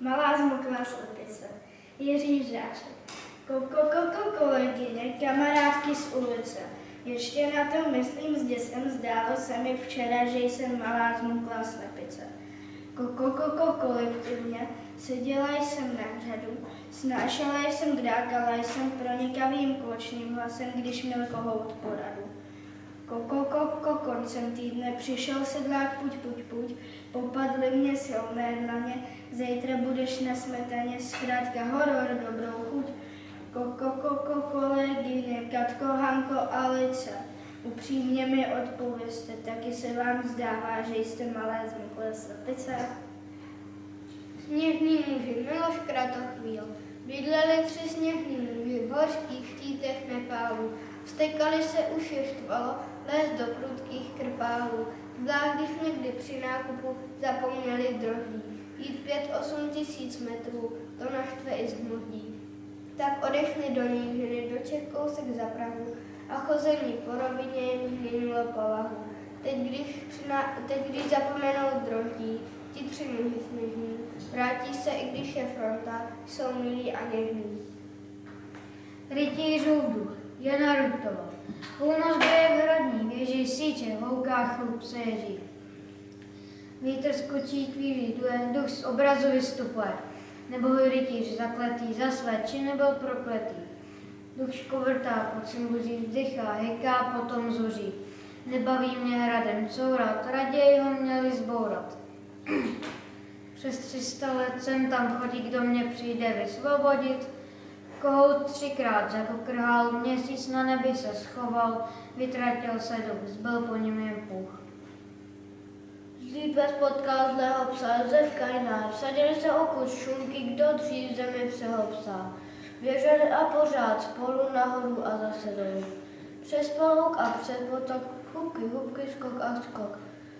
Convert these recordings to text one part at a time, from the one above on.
Malá zmoklá slepice. Jiří Žáček. Kolegyně, kamarádky z ulice. Ještě na to myslím s děsem, zdálo se mi včera, že jsem malá zmoklá slepice. Kolektivně, seděla jsem na řadu, snášela jsem, kdákala jsem pronikavým kločným hlasem, když měl kohout poradu. Koncem týdne přišel sedlák, puť, popadly mě silné dlaně, zítra budeš na smetaně, zkrátka horor, dobrou chuť. Kolegyně, Katko, Hanko, Alice, upřímně mi odpovězte, taky se vám zdává, že jste malé zmoklé slepice? Sněžný muži, Miloš Kratochvíl. Bydleli 3 sněžní muži v hořkých štítech Nepálu. Vztekali se už je štvalo, lézt do prudkých krpálů. Zvlášť když někdy při nákupu zapomněli droždí. Jít 5-8 tisíc metrů, to naštve i zhnutí. Tak odešli do nížiny, do Čech kousek za Prahu a chození po rovině jim změnilo povahu. Teď, když zapomenou droždí, ti 3 muži sněžní, vrátí se, i když je fronta, jsou milí a něžní. Rytířův duch, Jana Rutová. Půlnoc běje v hradní věži, síče, v houkách chlup se ježí. Vítr skočí chvíli, duch z obrazu vystupuje. Nebohý rytíř zakletý, za své či nebyl prokletý. Duch škovrtá pod cymbuzí, vdychá, heká, potom zuří. Nebaví mě hradem courat, raději ho měli zbourat. Přes 300 let sem tam chodí, kdo mě přijde vysvobodit. Kohout 3krát zakokrhal, měsíc na nebi se schoval, vytratil se duch, zbyl po něm jen puch. Zlý pes potkal zlého psa, Josef Kajnár, vsadili se o kus šunky, kdo dřív zemi psého psa. Běželi a pořád spolu nahoru a zase dolů. Přes palouk a přes potok, hubky, skok a skok.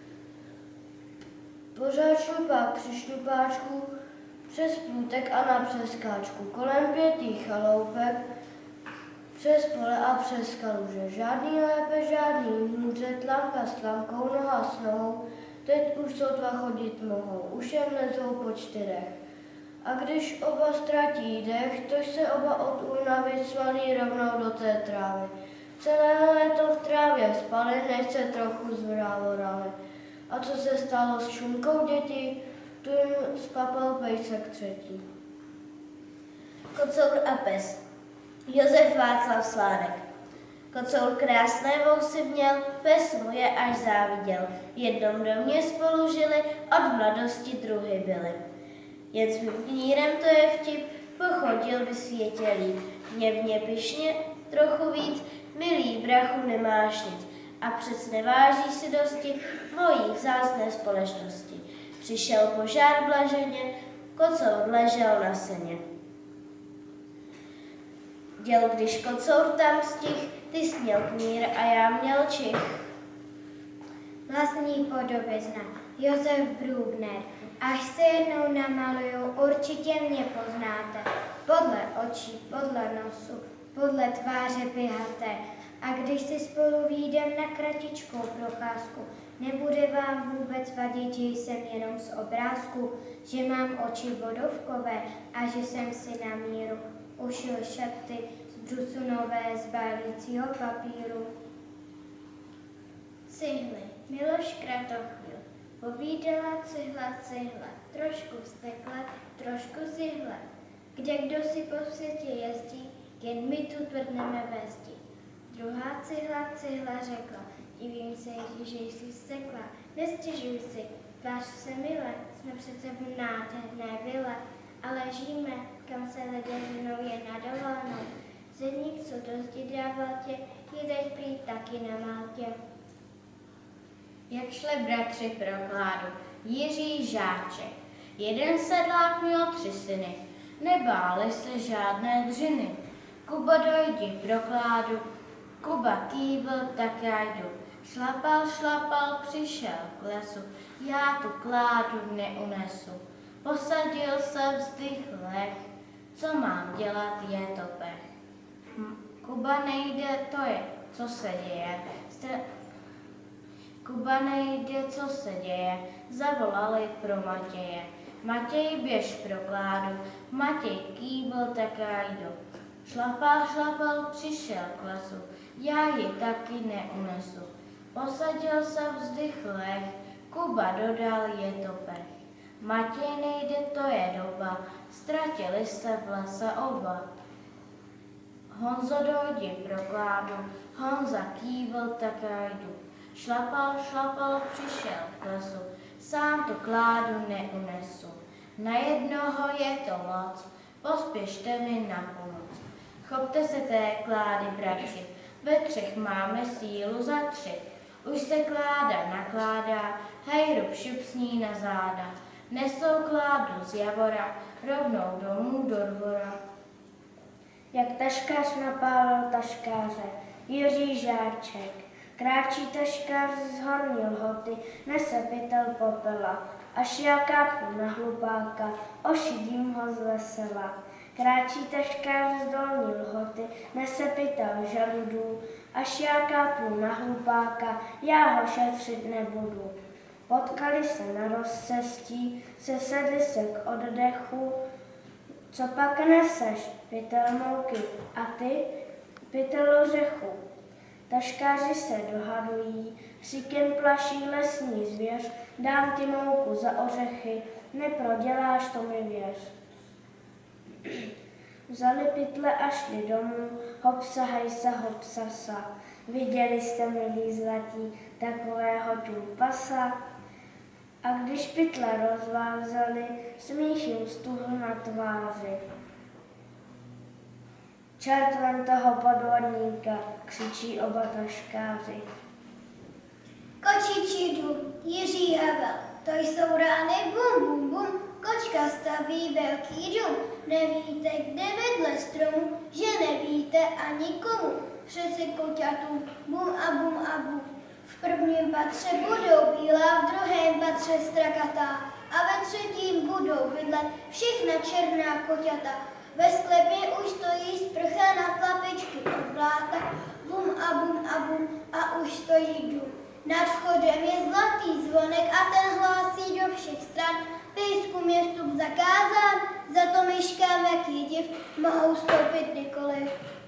Pořád šlupák při šlupáčku, přes půtek a na přeskáčku, kolem 5 chaloupek, přes pole a přes kaluže. Žádný lépe, žádný hůře, tlamka s tlamkou, noha s nohou, teď už sotva chodit mohou, už jen lezou po 4. A když oba ztratí dech, tož se oba od únavy svalí rovnou do té trávy. Celé léto v trávě spali, než se trochu zvrávali. A co se stalo s šunkou, děti? Tu jim spapal pejsek 3. Kocour a pes. Josef Václav Sládek. Kocour krásné vousy měl, pes mu je až záviděl. V jednom domě spolu žili, od mladosti druhy byli. Jen s mým knírem, to je vtip, pochodil vysvětělý. Hněvně pyšně, trochu víc, milý brachu, nemáš nic. A přec neváží si dosti mojí vzácné společnosti. Přišel požár blaženě, kocour ležel na seně. Děl, když kocour tam stih, ty směl knír a já měl čich. Vlastní podobizna Josef Brůbner. Až se jednou namaluju, určitě mě poznáte. Podle očí, podle nosu, podle tváře pihaté. A když si spolu výjdem na kratičkou procházku, nebude vám vůbec vadit, že jsem jenom z obrázku, že mám oči vodovkové a že jsem si na míru ušil šaty z brusunové z balícího papíru. Cihly, Miloš Kratochvíl. Povídala cihla, trošku vztekla, trošku cihla. Kde kdo si po světě jezdí, jen my tu tvrdneme ve zdi. Druhá cihla řekla, divím se, že jsi vztekla, nestěžuj si, tvář se mile, jsme přece v nádherné vile, ale žijeme, kam se lidé ženou je na dovolenou. Zedník, co do zdi dával tě, je teď prý taky na Maltě. Jak šli bratři pro kládu, Jiří Žáček. Jeden sedlák měl 3 syny, nebáli se žádné dřiny. Kuba, dojdi pro kládu, Kuba kývl, tak já jdu. Šlapal, přišel k lesu, já tu kládu neunesu. Posadil se, vzdychl leh, co mám dělat, je to pech. Kuba nejde, to je, co se děje. Kuba nejde, co se děje, zavolali pro Matěje. Matěj, běž pro Kládu. Matěj kývl, tak já jdu. Šlapal, přišel k lesu, já ji taky neunesu. Posadil se vzdychlech, Kuba dodal, je to pech. Matěj nejde, to je doba, ztratili se v lese oba. Honzo, dojdi pro Kládu, Honza kývl, tak já jdu. Šlapal, přišel k lesu, sám tu Kládu neunesu. Na jednoho je to moc, pospěšte mi na pomoc. Chopte se té Klády, bratři, ve třech máme sílu za 3. Už se Kláda nakládá, hej, rub šup s ní na záda. Nesou Kládu z javora, rovnou domů do dvora. Jak taškář napálil taškáře, Jiří Žáček. Kráčí taškář z Horní Lhoty, nese pytel popela, až já kápnu na hlupáka, ošidím ho z vesela. Kráčí taškář z Dolní Lhoty, nese pytel žaludů, až já kápnu na hlupáka, já ho šetřit nebudu. Potkali se na rozcestí, sesedli se k oddechu, co pak neseš, pytel mouky, a ty, pytel ořechu. Taškáři se dohadují, křikem plaší lesní zvěř, dám ti mouku za ořechy, neproděláš, to mi věř. Vzali pytle a šli domů, hopsa hejsa, hopsa sa. Viděli jste, milí zlatí, takového pasa? A když pytle rozvázali, smích jim stuhl na tváři. Čert vem toho podvodníka, křičí oba taškáři. Kočičí dům, Jiří Havel, to jsou rány bum bum bum, kočka staví velký dům, nevíte, kde vedle stromu, že nevíte ani komu, přece koťatům bum a bum a bum. V prvním patře budou bílá, v druhém patře strakatá a ve třetím budou bydlet všechna černá koťata. Ve sklepě už stojí sprcha na tlapičky od bláta, bum a bum a už stojí dům. Nad vchodem je zlatý zvonek a ten hlásí do všech stran, pejskům je vstup zakázán, za to myškám, jaký div, mohou stoupit kdykoliv.